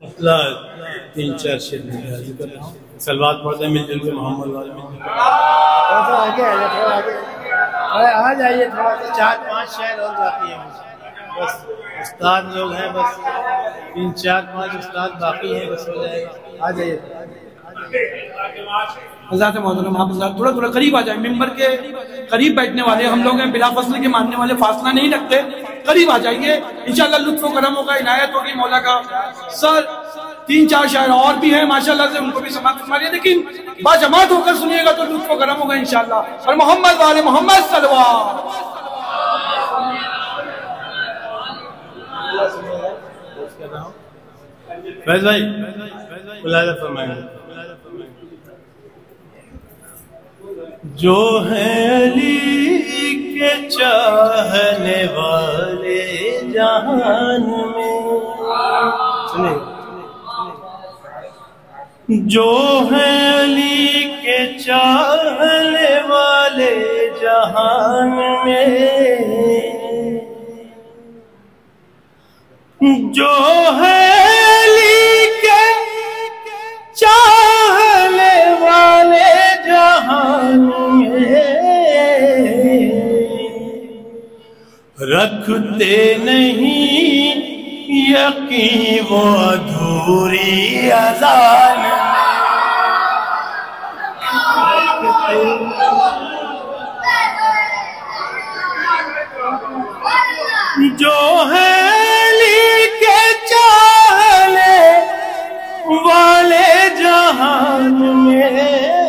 مسئلہ تین چار شعر میں ذکر رہا ہوں، سلوات پڑھتے ہیں مل جل کے محمد والے مل جل کے آگے آ جائیے تھوڑا سا، 4-5 شعر اور باقی ہیں بس، استاد لوگ ہیں بس، 3-4-5 استاد باقی ہیں بس، ہو جائے گا، آ جائیے حضرات محترم آپ حضرات تھوڑا قریب آ جائیں، ممبر کے قریب بیٹھنے والے ہم لوگ ہیں، بلا فاصلے کے ماننے والے فاصلہ نہیں رکھتے، قریب آ جائیے، انشاءاللہ لطف و کرم ہوگا، عنایت ہوگی مولا کا۔ سر 3-4 شاعر اور بھی ہیں ماشاءاللہ سے، ان کو بھی سماعت فرمائیے، لیکن باجماعت ہو کر سنیے گا تو لطف و کرم ہوگا انشاءاللہ۔ اور محمد والے محمد صلوات۔ فیض بھائی ملاحظہ فرمائیں، جو ہیں علی کے چاہنے والے جہان میں، جو ہیں علی کے چاہنے والے جہان میں، جو ہے علی کے چاہنے والے جہان میں، رکھتے نہیں یقین وہ ادھوری اذان میں، جو ہے علی کے چاہنے والے جہان میں،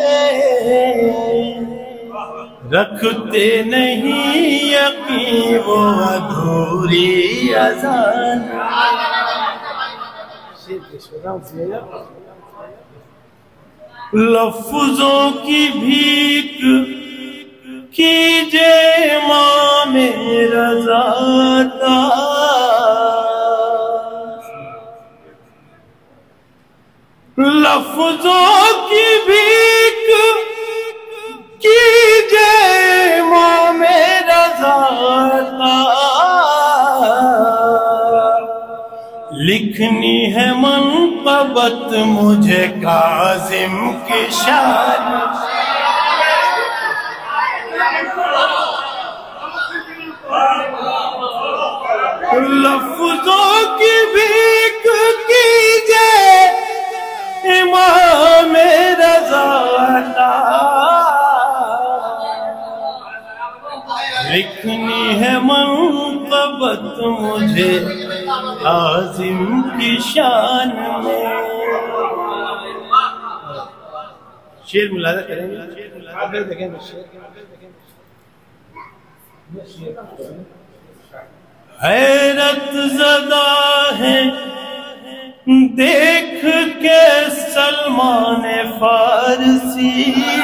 رکھتے نہیں یقین وہ ادھوری اذان۔ لفظوں کی بھیک کیجے امام رضا دار، لفظوں کی بھیک کیجے امام رضا دار، لکھنی ہے منقبت مجھے کاظم کی شان، لفظوں کی بھیک کیجے امام رضا دار، لکھنی ہے منقبت مجھے کاظم کی شان میں۔ شعر ملاحظہ کریں گے، دیکھیں حیرت زدہ ہے دیکھ کے سلمان فارسی،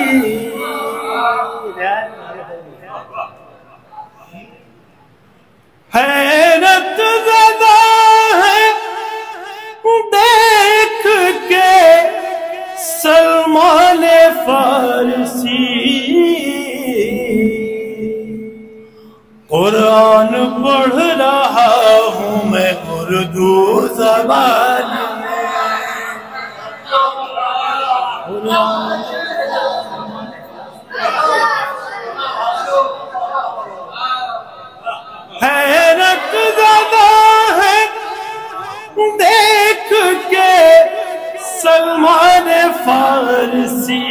حیرت زدہ ہے دیکھ کے سلمان فارسی، قرآن پڑھ رہا ہوں میں اردو زبان میں، حیرت زدہ ہے دیکھ کے سلمان فارسی،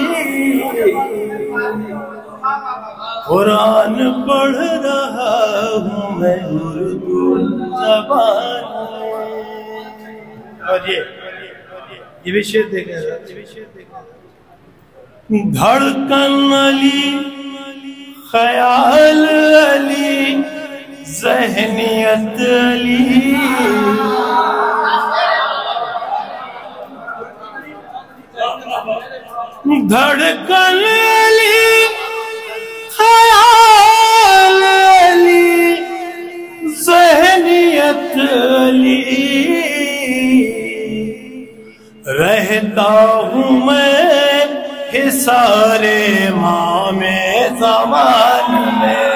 قرآن پڑھ رہا ہوں میں اردو زبان میں۔ اور یہ بھی شعر دیکھیں، دھڑکن علی، خیال علی، ذہنیت علی، دھڑکن علی، خیال علی، ذہنیت علی، رہتا ہوں میں حصار امام زمان میں،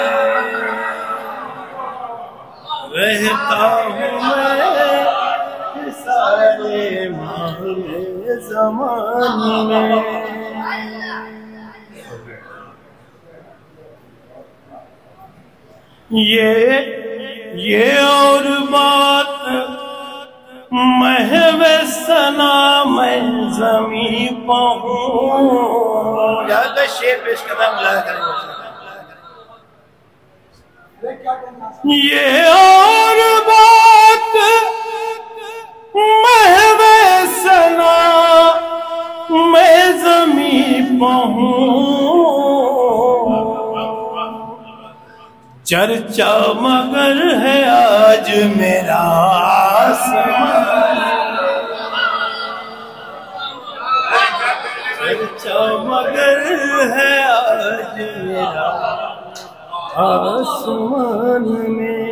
رہتا ہوں میں ماہ زمان میں یہ اور بات محو ثنا میں زمیں پہ ہوں. زیادہ شعر پیش کرنا ملا کریں. یہ اور بات محو ثنا میں زمیں پہ ہوں. چرچا مگر ہے آج میرا آسمان. چرچا مگر ہے آج میرا آسمان میں.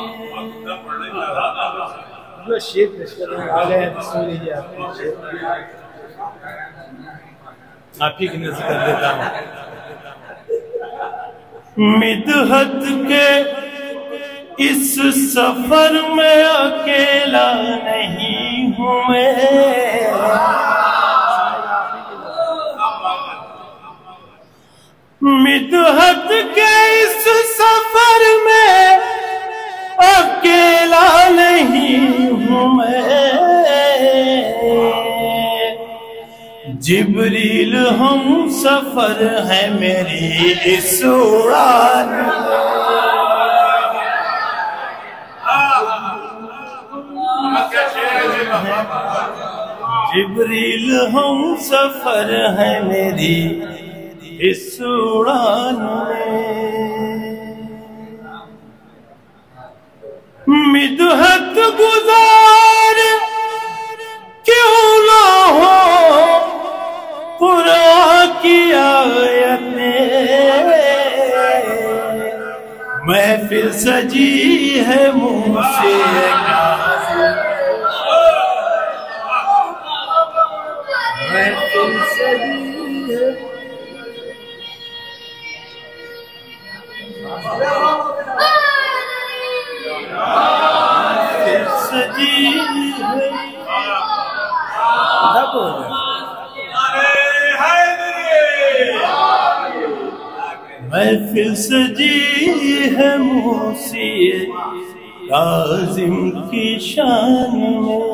جو شیر پیش کر رہے ہیں آ گئے ہیں سن لیجیے. آپ ہی کی نظر کر دیتا ہوں. مدحت کے اس سفر میں اکیلا نہیں ہوں میں. مدحت کے اس سفر میں اکیلا نہیں ہوں میں. جبریل ہم سفر ہے میری اس اڑان. جبریل ہم سفر ہے میری اس اڑان میں. مدحت گزار کیوں نہ ہو قرآن کی آیتیں. محفل سجی ہے منہ سے محفل سجی ہے. سجی ہے محفل سجی ہے موسی کاظم کی شان میں.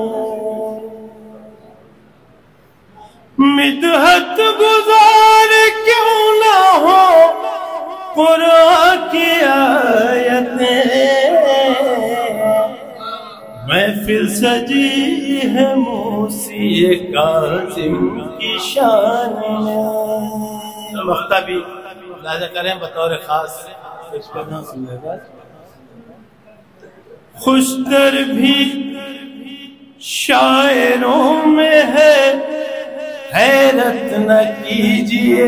مدحت گزار کیوں نہ ہو قرآن کی آیتیں. محفل سجی ہے موسی کاظم کی شان میں. مختہ بھی لازہ کریں بطور خاص پیش کرنا سننے بعد. خوشتر بھی شاعروں میں ہے حیرت نہ کیجئے.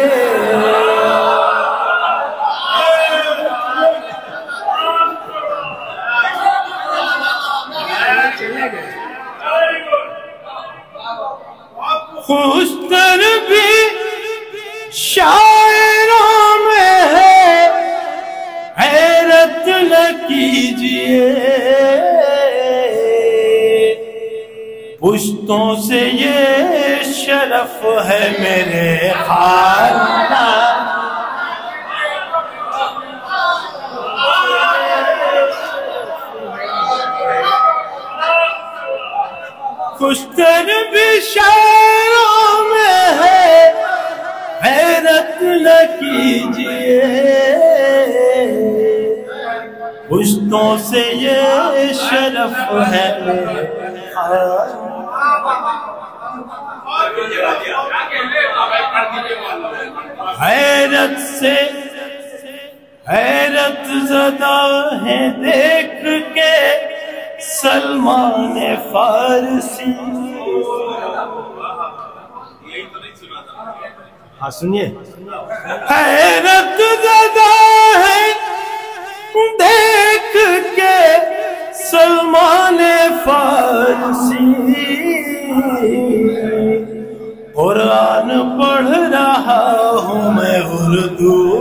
خوشتر بھی شاعروں میں ہے حیرت نہ کیجئے. پشتوں سے یہ شرف ہے میرے خاندان. خوشتر بھی شاعروں میں ہے حیرت نہ کیجئے. پشتوں سے یہ شرف ہے میرے حیرت سے حیرت زدہ ہے دیکھ کے سلمان فارسی. ہاں سنیے. حیرت زدہ ہے دیکھ کے سلمان فارسی. قرآن پڑھ رہا ہوں میں اردو